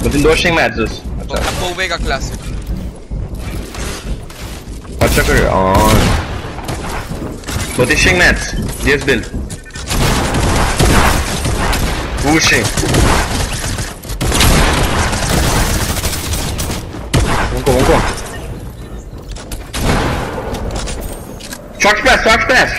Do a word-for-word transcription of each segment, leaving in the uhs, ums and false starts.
Butin दो shing matches. अच्छा. Powe का classic. अच्छा कर on. Butin shing match. Yes Bill. Pushing. Unko unko. Short press, short press.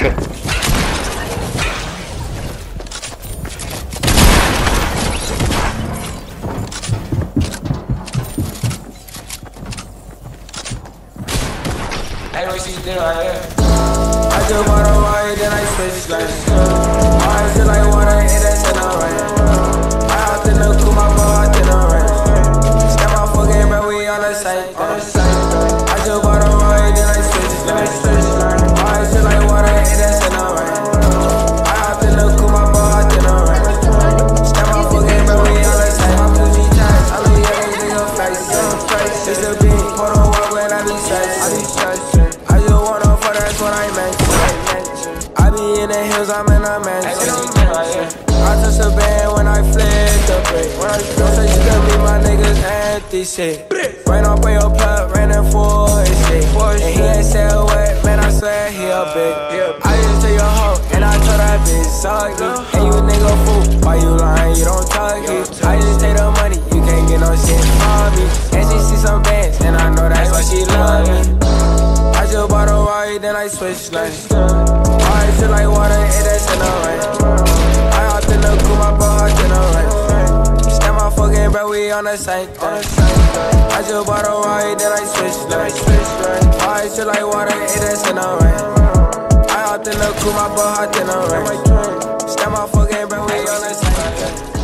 I just bought a ride, then I switched lanes. I feel like water, it is in the rain. I hopped in the coupe, my bro, hopped in the rain. Step my fucking breath, we on the same thing. I just bought a ride, then I switched lanes. I feel like water, it is in the rain. I hopped in the coupe, my bro, hopped in the rain. Step my fucking breath, we on the same. I'm Gucci tags, I look at these niggas face. It's the beat, for the walk when I be stretching. I just want to fuck, that's what I mentioned. I be in the hills, I'm in a mansion. I touch the band when I flip the break. Don't say you can be my niggas empty shit. Ran up on your plug, ran in for his shit. And he ain't sell wet, man, I swear he a big. I just tell your hoe, and I told that bitch suck me. And you nigga fool, why you lying, you don't talk me. I just take the money, you can't get no shit from me. And she see some bands, and I know that's why she love me. I just bought a ride, then I switched lanes. I feel like water, it is in the rain. I hopped in the coupe, my bro, hopped in the rain. Step my fucking breath, we on the same thing. I just bought a ride, then I switched lanes. I feel like water, it is in the rain. I hopped in the coupe, my bro, hopped in the rain. Step my fucking breath, we on the same thing.